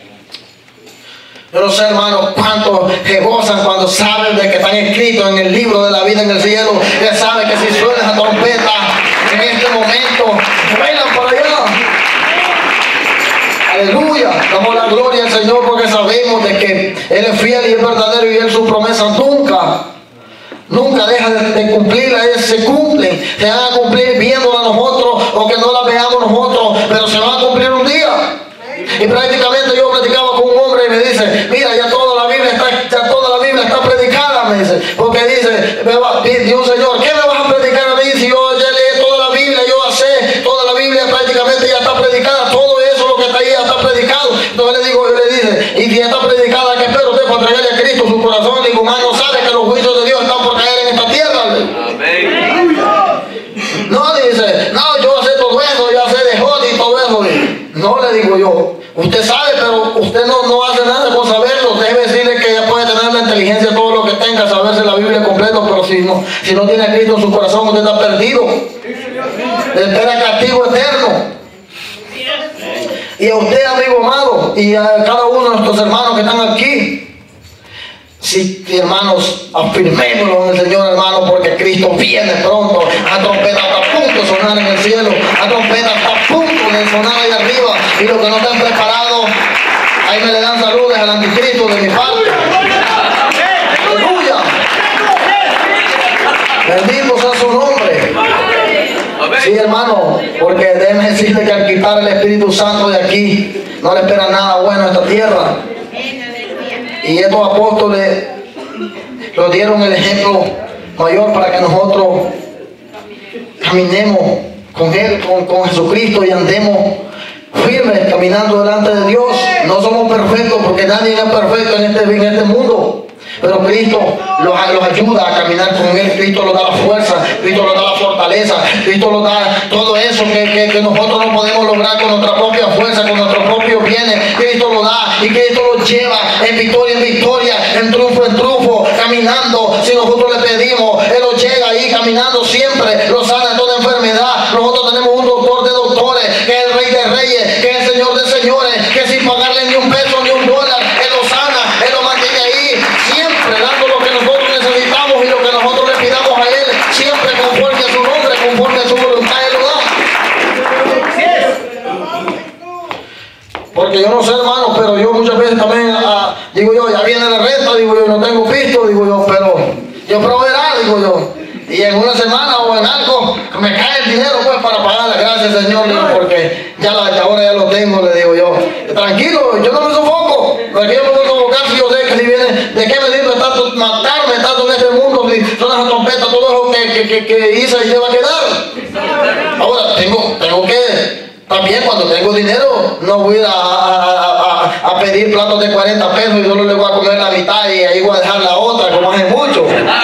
Yo no sé, hermanos, cuántos se gozan cuando saben de que están escritos en el libro de la vida en el cielo. Ya saben que si suena esa trompeta en este momento, bailan por allá. Aleluya. Damos la gloria al Señor porque sabemos de que Él es fiel y es verdadero y Él sus promesas nunca, nunca deja de, de cumplirla. Ellas se cumplen. Se van a cumplir viéndola nosotros o que no la veamos nosotros, pero se van a cumplir un día. Y prácticamente yo platicaba con un hombre y me dice: mira, ya toda la Biblia está, ya toda la Biblia está predicada, me dice, porque dice, Dios Señor, ¿qué me vas a predicar a mí si yo ya leí toda la Biblia, yo sé, toda la Biblia prácticamente ya está predicada, todo eso lo que está ahí ya está predicado? Entonces le digo, yo le dice, y si ya está predicada, ¿qué espera usted para traerle a Cristo su corazón? Le digo, humano sabe que los juicios de Dios están por caer en esta tierra. Amén. No, dice, no, yo sé todo eso, ya sé de Jod y todo eso. No, le digo yo, usted sabe, pero usted no, no hace nada con saberlo. Debe decirle que ya puede tener la inteligencia, todo lo que tenga, saberse la Biblia completa, pero si no, si no tiene a Cristo en su corazón, usted está perdido. Le espera castigo eterno. Y a usted, amigo amado, y a cada uno de nuestros hermanos que están aquí, sí, hermanos, afirmémoslo en el Señor, hermano, porque Cristo viene pronto. La trompeta está a punto de sonar en el cielo. La trompeta está a punto de sonar ahí arriba. Y los que no están preparados, ahí me le dan saludos al anticristo de mi parte. Aleluya. Bendito sea su nombre. Sí, hermano, porque déjeme decirle que al quitar el Espíritu Santo de aquí, no le espera nada bueno a esta tierra. Y estos apóstoles nos dieron el ejemplo mayor para que nosotros caminemos con Él, con, con Jesucristo, y andemos firmes caminando delante de Dios. No somos perfectos porque nadie es perfecto en este, en este mundo. Pero Cristo los, los ayuda a caminar con Él. Cristo nos da la fuerza, Cristo nos da la fortaleza, Cristo nos da todo eso que, que, que nosotros no podemos lograr con nuestra propia fuerza, con nuestros propios bienes. Cristo lo da y Cristo los lleva en victoria en victoria, en triunfo en triunfo, caminando. Si nosotros le pedimos, Él nos llega ahí caminando siempre, lo sana de toda enfermedad. Nosotros tenemos un doctor de doctores, que es el Rey de Reyes, que es el Señor de Señores, que sin pagarle ni un peso ni un dólar, Él lo sana, Él lo mantiene ahí, siempre dando lo que porque yo no sé, hermano, pero yo muchas veces también, ah, digo yo, ya viene la renta, digo yo, no tengo pisto, digo yo, pero yo proveerá, digo yo. Y en una semana o en algo me cae el dinero pues para pagar. Gracias, Señor, digo, porque ya, la, ya ahora ya lo tengo, le digo yo. Tranquilo, yo no me sofoco, porque yo no me voy a sofocar si yo sé que si viene, ¿de qué me sirve tanto matarme tanto en este mundo? Si son las trompetas, todo eso que, que, que, que hice y se va a quedar. Ahora, tengo, tengo que... También cuando tengo dinero no voy a, a, a, a pedir platos de cuarenta pesos y solo le voy a comer la mitad y ahí voy a dejar la otra, como hacen mucho.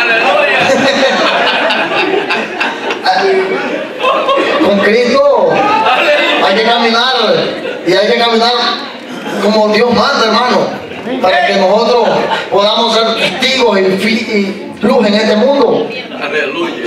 Con Cristo hay que caminar y hay que caminar como Dios manda, hermano, para que nosotros podamos ser testigos y, y luz en este mundo. Aleluya.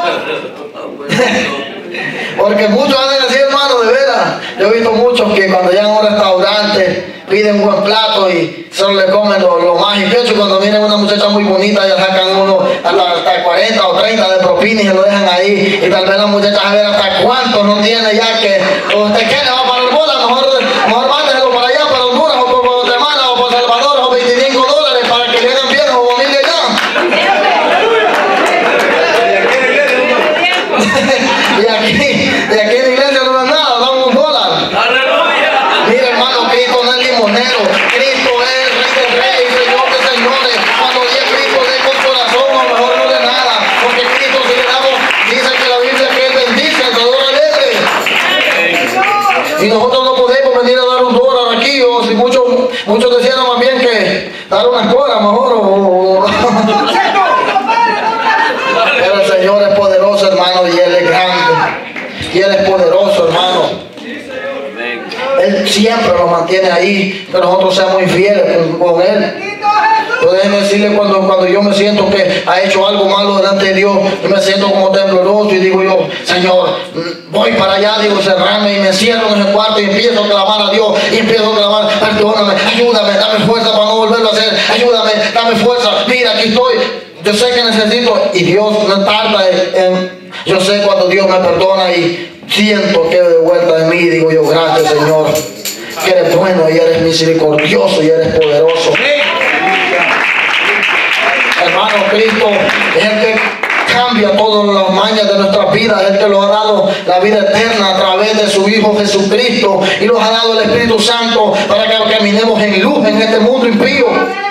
Porque muchos hacen así, hermano, de veras. Yo he visto muchos que cuando llegan a un restaurante piden un buen plato y solo le comen lo, lo más y pecho. Cuando viene una muchacha muy bonita ya sacan uno hasta, hasta cuarenta o treinta de propina y se lo dejan ahí. Y tal vez la muchacha a ver hasta cuánto no tiene ya que... ¿Usted qué le va para el bola? Mejor, mejor mándeselo para allá, para Honduras o por Guatemala o por Salvador o veinticinco dólares para que le den bien o familia ya. Y aquí, y aquí en la iglesia no da nada, damos un dólar. Aleluya. Mira, hermano, Cristo no es limonero. Cristo es el Rey de Reyes, Señor de Señores. Cuando dice Cristo, dé con corazón, a lo mejor no de nada. Porque Cristo, si le damos, dice que la Biblia que Él bendice, el dador alegre. Y nosotros no podemos venir a dar un dólar aquí, o si muchos, muchos decían más bien que dar unas cosas mejor. O... Pero el Señor es poderoso, hermano, y Él es grande. Y Él es poderoso, hermano. Él siempre nos mantiene ahí, que nosotros seamos infieles con, con Él. Pero déjeme decirle, cuando, cuando yo me siento que ha hecho algo malo delante de Dios, yo me siento como tembloroso y digo yo, Señor, voy para allá, digo, cerrarme y me encierro en ese cuarto y empiezo a clamar a Dios y empiezo a clamar, perdóname, ayúdame, dame fuerza para no volverlo a hacer, ayúdame, dame fuerza, mira, aquí estoy. Yo sé que necesito y Dios no tarda en, en, yo sé cuando Dios me perdona y siento que de vuelta de mí, digo yo, gracias, Señor, que eres bueno y eres misericordioso y eres poderoso. Hermano, Cristo es el que cambia todas las mañas de nuestras vidas, es el que nos ha dado la vida eterna a través de su Hijo Jesucristo y nos ha dado el Espíritu Santo para que caminemos en luz en este mundo impío.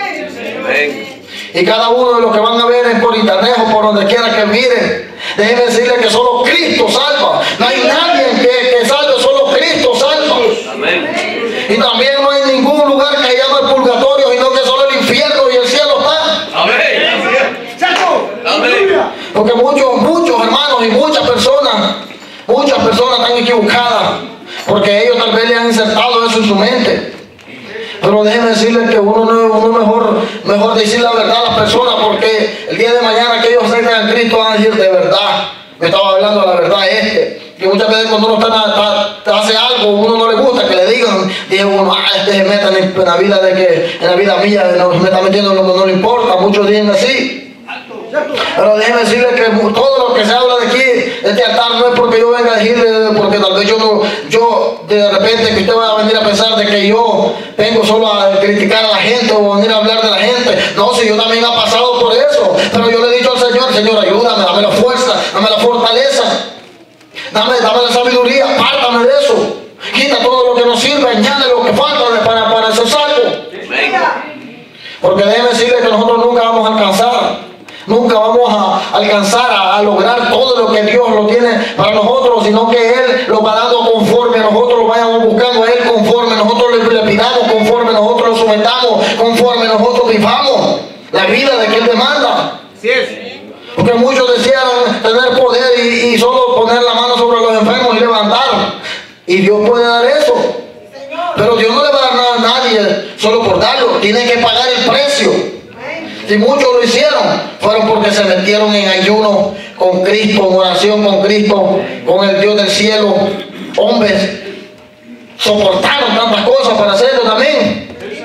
Y cada uno de los que van a ver por internet o por donde quiera que miren, déjenme decirles que solo Cristo salva. No hay nadie que, que salve, solo Cristo salva. Amén. Y también no hay ningún lugar que se llame el purgatorio, sino que solo el infierno y el cielo están. Amén. Amén. Porque muchos, muchos hermanos y muchas personas, muchas personas están equivocadas, porque ellos tal vez le han insertado eso en su mente. Pero déjenme decirles que uno no uno mejor, mejor decir la verdad a las personas, porque el día de mañana que ellos acepten a Cristo van a decir de verdad. Me estaba hablando de la verdad este. Que muchas veces cuando uno está, está, hace algo, uno no le gusta que le digan, dice uno, ah, este se meta en, en la vida de que, en la vida mía, no, me está metiendo en lo que no le importa. Muchos dicen así. Pero déjenme decirles que todo lo que se habla de aquí, de este altar, no es porque yo venga a decirle, porque tal vez yo no, yo de repente que usted va a venir a pensar de que yo vengo solo a criticar a la gente o a venir a hablar de la gente. No, si yo también he pasado por eso, pero yo le he dicho al Señor, Señor, ayúdame, dame la fuerza, dame la fortaleza, dame, dame la sabiduría, apártame de eso, quita todo lo que nos sirve, añade lo que falta para, para ser salvo. Porque déjenme decirle que nosotros nunca vamos a alcanzar. Nunca vamos a alcanzar a, a lograr todo lo que Dios lo tiene para nosotros, sino que Él lo va dando conforme nosotros lo vayamos buscando a Él, conforme nosotros le, le pidamos, conforme nosotros lo sometamos, conforme nosotros vivamos la vida de que Él demanda. Así es. Porque muchos desean tener poder y, y solo poner la mano sobre los enfermos y levantar. Y Dios puede dar eso. Pero Dios no le va a dar nada a nadie solo por darlo. Tiene que pagar el precio. Si muchos lo hicieron, fueron porque se metieron en ayuno con Cristo, en oración con Cristo, con el Dios del cielo. Hombres soportaron tantas cosas para hacerlo también.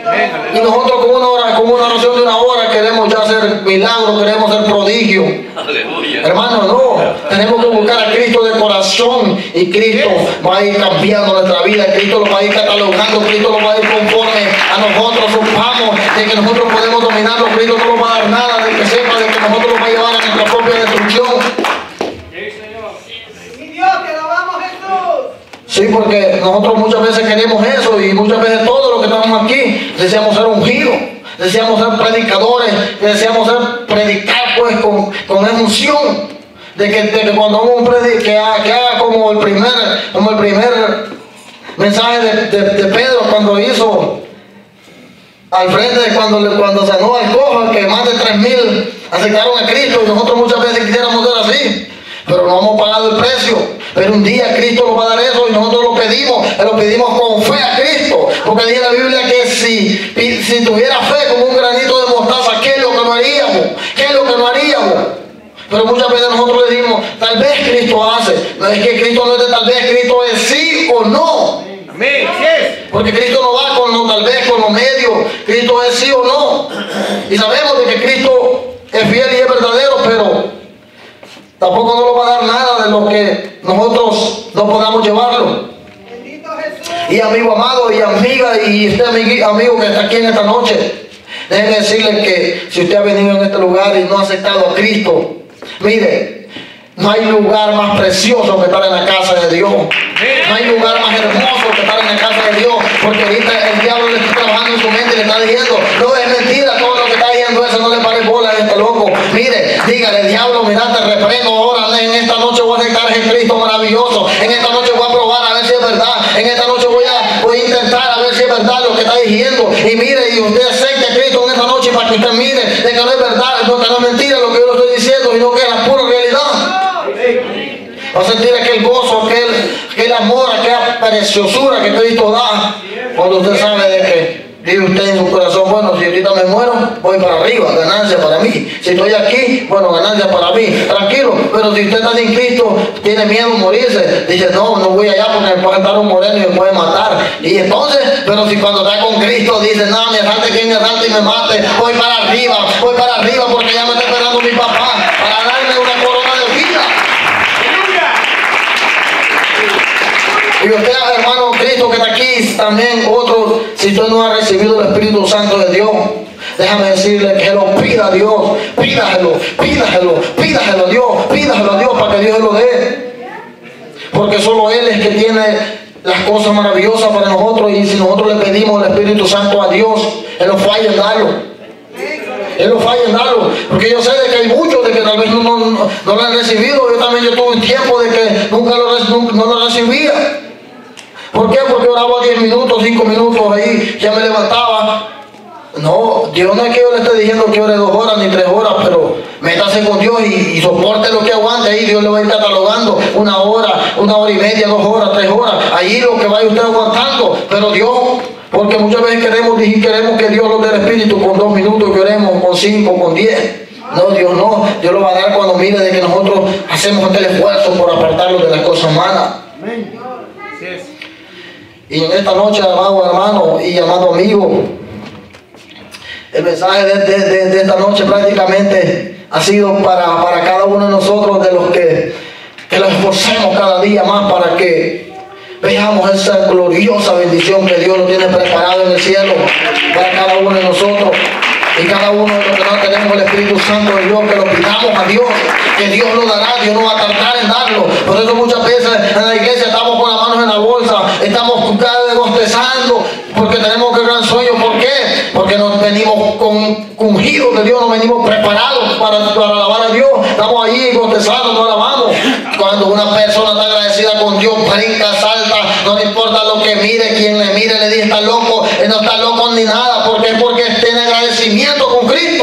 Y nosotros con una, hora, con una oración de una hora queremos ya hacer milagros, queremos hacer prodigio. Aleluya. Hermano, no. Tenemos que buscar a Cristo de corazón y Cristo va a ir cambiando nuestra vida. Cristo lo va a ir catalogando. Cristo lo va a ir conforme a nosotros supamos de que nosotros podemos dominarlo. Cristo no nos va a dar nada de que sepa de que nosotros lo va a llevar a nuestra propia destrucción. Mi Dios, te alabamos, Jesús. Sí, porque nosotros muchas veces queremos eso y muchas veces todos los que estamos aquí deseamos ser ungidos, deseamos ser predicadores, deseamos ser predicar pues con, con emoción, de que, de que cuando uno predique, que haga, que haga como el primer, como el primer mensaje de, de, de Pedro cuando hizo al frente de cuando, cuando sanó al cojo, que más de tres mil aceptaron a Cristo y nosotros muchas veces quisiéramos ser así. Pero no hemos pagado el precio. Pero un día Cristo nos va a dar eso y nosotros lo pedimos. Lo pedimos con fe a Cristo. Porque dice la Biblia que si, si tuviera fe como un granito de mostaza, ¿qué es lo que no haríamos? ¿Qué es lo que no haríamos? Pero muchas veces nosotros le decimos, tal vez Cristo hace. No es que Cristo no es de tal vez, Cristo es sí o no. Amén. Porque Cristo no va con lo tal vez, con lo medio. Cristo es sí o no. Y sabemos de que Cristo es fiel y es verdadero, pero tampoco no nos va a dar nada de lo que nosotros no podamos llevarlo. Bendito Jesús. Y amigo amado y amiga y este amigo que está aquí en esta noche, déjeme decirle que si usted ha venido en este lugar y no ha aceptado a Cristo, mire, no hay lugar más precioso que estar en la casa de Dios. No hay lugar más hermoso que estar en la casa de Dios, porque ahorita el diablo le está trabajando en su mente y le está diciendo, no, es mentira todo lo que está diciendo eso, no le pare bola a este loco. Mire, dígale, diablo, mira, te reprendo ahora, en esta noche voy a aceptar a Jesucristo maravilloso, en esta noche voy a probar a ver si es verdad, en esta noche voy a, voy a intentar a ver si es verdad lo que está diciendo. Y mire, y usted acepte a Cristo en esta noche para que usted mire de que no es verdad, no, que no es mentira lo que yo le estoy diciendo, sino que es la pura realidad. Va a sentir aquel gozo, aquel, aquel amor, aquella preciosura que Cristo da cuando usted sabe de que dice usted en su corazón, bueno, si ahorita me muero, voy para arriba, ganancia para mí. Si estoy aquí, bueno, ganancia para mí, tranquilo. Pero si usted está sin Cristo, tiene miedo a morirse, dice, no, no voy allá porque me puede estar un moreno y me puede matar. Y entonces, pero si cuando está con Cristo, dice, no, me asalte quien me asalte y me mate, voy para arriba, voy para arriba porque ya me está esperando mi papá para darme una corona de vida. Y usted, hermano Cristo que está aquí, también otro, si usted no ha recibido el Espíritu Santo de Dios, déjame decirle que lo pida a Dios, pídaselo, pídaselo, pídaselo a Dios, pídaselo a Dios para que Dios se lo dé. Porque solo Él es que tiene las cosas maravillosas para nosotros, y si nosotros le pedimos el Espíritu Santo a Dios, Él no falla en darlo. Él no falla en darlo, porque yo sé de que hay muchos de que tal vez no, no, no, no lo han recibido. Yo también yo tuve un tiempo de que nunca lo, nunca, no lo recibía. ¿Por qué? Porque oraba diez minutos, cinco minutos ahí, ya me levantaba. No, Dios no es que yo le esté diciendo que ore dos horas ni tres horas, pero métase con Dios y, y soporte lo que aguante ahí. Dios le va a ir catalogando una hora, una hora y media, dos horas, tres horas. Ahí lo que vaya usted aguantando, pero Dios, porque muchas veces queremos, queremos que Dios nos dé el Espíritu con dos minutos, que oremos con cinco, con diez. No, Dios no, Dios lo va a dar cuando mire de que nosotros hacemos aquel esfuerzo por apartarlo de las cosas malas. Amén. Así es. Y en esta noche, amado hermano y amado amigo, el mensaje de, de, de, de esta noche prácticamente ha sido para, para cada uno de nosotros, de los que, que nos esforcemos cada día más para que veamos esa gloriosa bendición que Dios nos tiene preparado en el cielo para cada uno de nosotros. Y cada uno de los que no tenemos el Espíritu Santo de Dios, que lo pidamos a Dios, que Dios lo dará, Dios no va a tardar en darlo. Por eso muchas veces en la iglesia estamos con las manos en la bolsa, estamos cada vez bostezando, porque tenemos que gran sueño. ¿Por qué? Porque nos venimos con ungidos de Dios, nos venimos preparados para, para alabar a Dios. Estamos ahí bostezando, nos alabamos. Cuando una persona está agradecida con Dios, brinca, salta, no le importa lo que mire, quien le mire le dice está loco, él no está loco ni nada. ¿Por qué? Porque tiene agradecimiento con Cristo.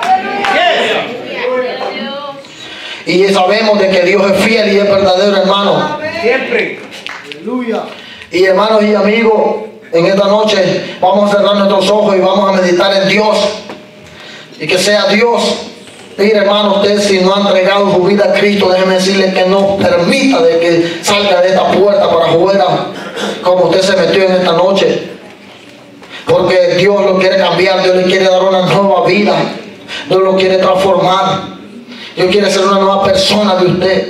Y sabemos de que Dios es fiel y es verdadero, hermano. Siempre. Aleluya. Y hermanos y amigos, en esta noche vamos a cerrar nuestros ojos y vamos a meditar en Dios. Y que sea Dios. Mire, hermano, usted si no ha entregado su vida a Cristo, déjeme decirle que no permita de que salga de esta puerta para afuera como usted se metió en esta noche. Porque Dios lo quiere cambiar, Dios le quiere dar una nueva vida, Dios lo quiere transformar, Dios quiere ser una nueva persona de usted.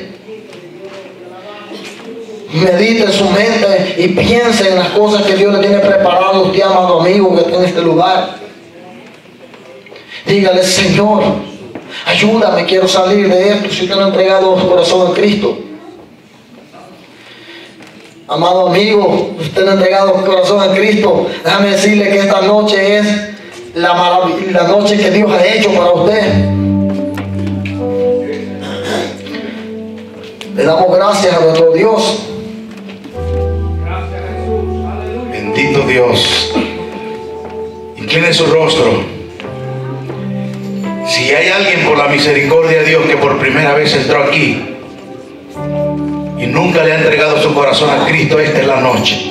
Medite en su mente y piense en las cosas que Dios le tiene preparado a usted, amado amigo, que está en este lugar. Dígale: Señor, ayúdame, quiero salir de esto. Si usted no ha entregado su corazón a Cristo, amado amigo, usted no ha entregado su corazón a Cristo, déjame decirle que esta noche es la, marav- la noche que Dios ha hecho para usted. Le damos gracias a nuestro Dios. Bendito Dios. Incline su rostro. Si hay alguien, por la misericordia de Dios, que por primera vez entró aquí y nunca le ha entregado su corazón a Cristo, esta es la noche.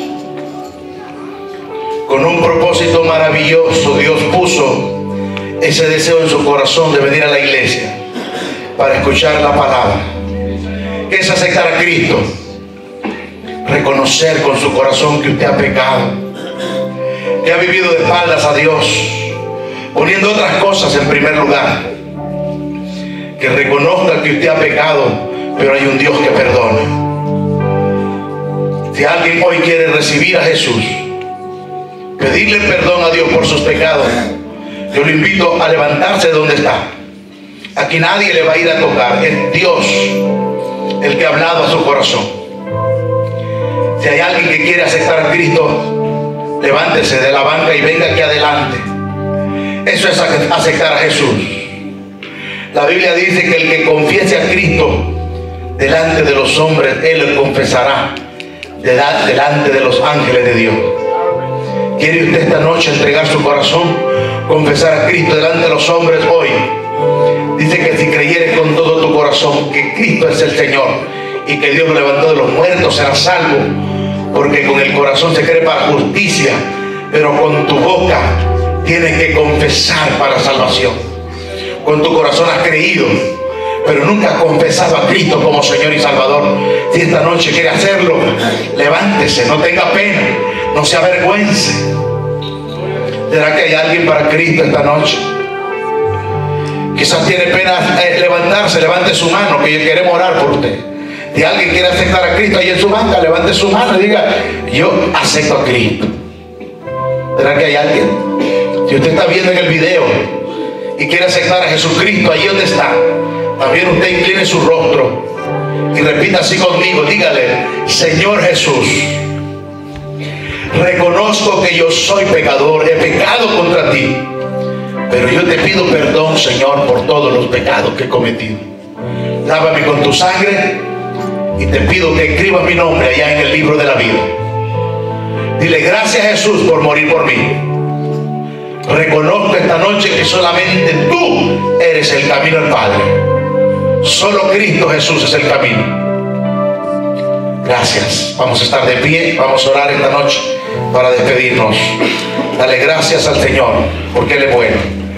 Con un propósito maravilloso, Dios puso ese deseo en su corazón de venir a la iglesia para escuchar la palabra. ¿Qué es aceptar a Cristo? Reconocer con su corazón que usted ha pecado, que ha vivido de espaldas a Dios, poniendo otras cosas en primer lugar. Que reconozca que usted ha pecado, pero hay un Dios que perdona. Si alguien hoy quiere recibir a Jesús, pedirle perdón a Dios por sus pecados, yo le invito a levantarse de donde está. Aquí nadie le va a ir a tocar, es Dios el que ha hablado a su corazón. Si hay alguien que quiere aceptar a Cristo, levántese de la banca y venga aquí adelante. Eso es aceptar a Jesús. La Biblia dice que el que confiese a Cristo delante de los hombres, Él lo confesará delante de los ángeles de Dios. ¿Quiere usted esta noche entregar su corazón, confesar a Cristo delante de los hombres hoy? Dice que si creyeres con todo tu corazón que Cristo es el Señor y que Dios lo levantó de los muertos, serás salvo. Porque con el corazón se cree para justicia, pero con tu boca tienes que confesar para salvación. Con tu corazón has creído, pero nunca has confesado a Cristo como Señor y Salvador. Si esta noche quiere hacerlo, levántese, no tenga pena, no se avergüence. ¿Será que hay alguien para Cristo esta noche? Quizás tiene pena eh, levantarse, levante su mano, que queremos orar por usted. Si alguien quiere aceptar a Cristo ahí en su banca, levante su mano y diga: yo acepto a Cristo. ¿Será que hay alguien? Si usted está viendo en el video y quiere aceptar a Jesucristo ahí donde está, también usted incline su rostro y repita así conmigo. Dígale: Señor Jesús, reconozco que yo soy pecador, he pecado contra ti, pero yo te pido perdón, Señor, por todos los pecados que he cometido. Lávame con tu sangre y te pido que escribas mi nombre allá en el libro de la vida. Dile: gracias, Jesús, por morir por mí. Reconozco esta noche que solamente tú eres el camino al Padre. Solo Cristo Jesús es el camino. Gracias. Vamos a estar de pie, vamos a orar esta noche para despedirnos. Dale gracias al Señor porque Él es bueno.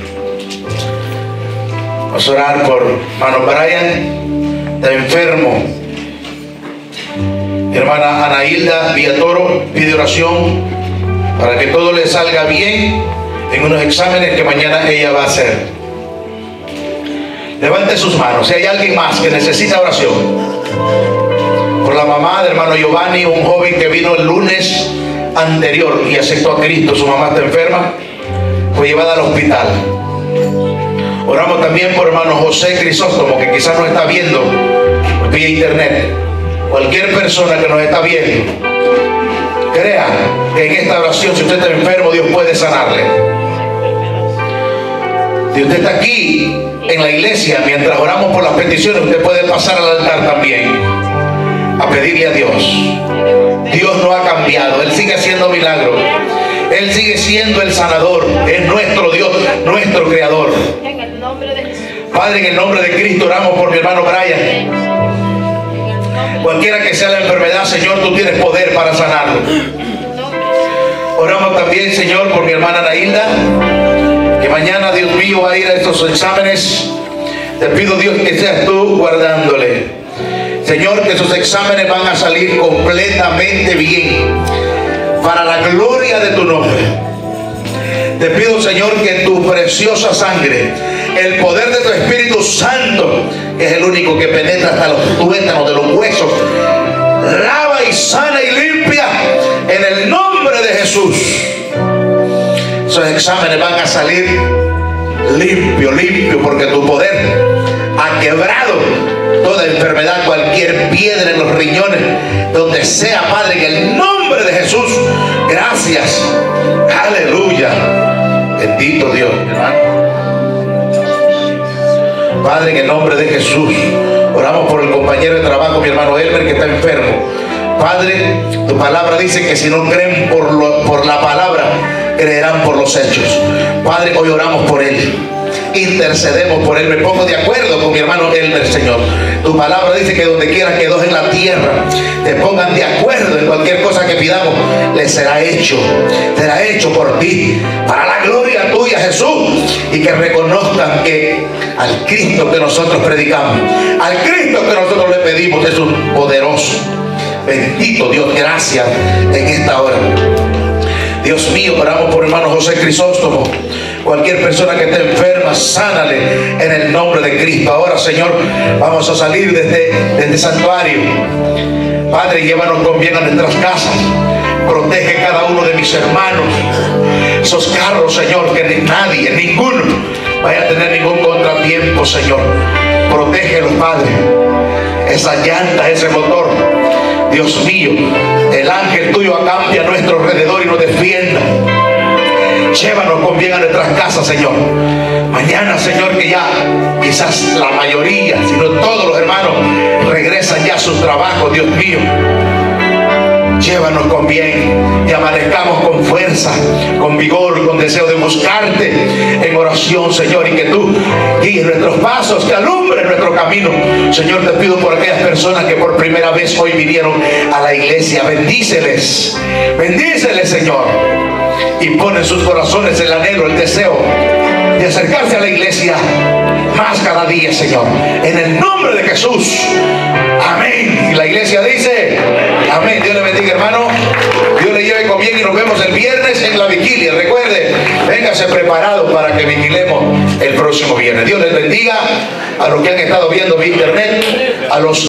Vamos a orar por hermano Brian, está enfermo. Mi hermana Ana Hilda Villatoro pide oración para que todo le salga bien en unos exámenes que mañana ella va a hacer. Levante sus manos. Si hay alguien más que necesita oración, por la mamá del hermano Giovanni, un joven que vino el lunes anterior y aceptó a Cristo, su mamá está enferma, fue llevada al hospital. Oramos también por hermano José Crisóstomo, que quizás nos está viendo vía internet. Cualquier persona que nos está viendo, crea que en esta oración, si usted está enfermo, Dios puede sanarle. Si usted está aquí en la iglesia, mientras oramos por las peticiones, usted puede pasar al altar también a pedirle a Dios. Dios no ha cambiado, Él sigue haciendo milagros, Él sigue siendo el sanador, es nuestro Dios, nuestro creador. Padre, en el nombre de Cristo oramos por mi hermano Brian. Cualquiera que sea la enfermedad, Señor, tú tienes poder para sanarlo. Oramos también, Señor, por mi hermana Ana Hilda, que mañana, Dios mío, va a ir a estos exámenes. Te pido, Dios, que seas tú guardándole. Señor, que esos exámenes van a salir completamente bien, para la gloria de tu nombre. Te pido, Señor, que tu preciosa sangre, el poder de tu Espíritu Santo, que es el único que penetra hasta los tuétanos de los huesos, lava y sana y limpia en el nombre de Jesús. Esos exámenes van a salir limpio, limpio, porque tu poder ha quebrado toda enfermedad, cualquier piedra en los riñones, donde sea, Padre, en el nombre de Jesús. Gracias. Aleluya. Bendito Dios, hermano. Padre, en el nombre de Jesús, oramos por el compañero de trabajo, mi hermano Elmer, que está enfermo. Padre, tu palabra dice que si no creen por, lo, por la palabra, creerán por los hechos. Padre, hoy oramos por él, intercedemos por él. Me pongo de acuerdo con mi hermano Elmer, Señor. Tu palabra dice que donde quiera que dos en la tierra te pongan de acuerdo en cualquier cosa que pidamos, les será hecho, será hecho por ti, para la gloria tuya, Jesús. Y que reconozcan que al Cristo que nosotros predicamos, al Cristo que nosotros le pedimos, es un poderoso. Bendito Dios, gracias en esta hora. Dios mío, oramos por hermano José Crisóstomo. Cualquier persona que esté enferma, sánale en el nombre de Cristo. Ahora, Señor, vamos a salir desde, desde el santuario. Padre, llévanos con bien a nuestras casas. Protege cada uno de mis hermanos. Esos carros, Señor, que ni nadie, ninguno vaya a tener ningún contratiempo, Señor. Protégelos, Padre. Esa llanta, ese motor. Dios mío, el ángel tuyo acampe a nuestro alrededor y nos defienda. Llévanos con bien a nuestras casas, Señor. Mañana, Señor, que ya quizás la mayoría, sino todos los hermanos regresan ya a sus trabajos, Dios mío. Llévanos con bien y amanezcamos con fuerza, con vigor, con deseo de buscarte en oración, Señor, y que tú guíes nuestros pasos, que alumbres nuestro camino. Señor, te pido por aquellas personas que por primera vez hoy vinieron a la iglesia. Bendíceles, bendíceles, Señor, y pon en sus corazones el anhelo, el deseo de acercarse a la iglesia más cada día, Señor, en el nombre de Jesús. Amén. Y la iglesia dice amén. Dios le bendiga, hermano. Dios le lleve con bien y nos vemos el viernes en la vigilia. Recuerde, véngase preparado para que vigilemos el próximo viernes. Dios les bendiga a los que han estado viendo vía internet, a los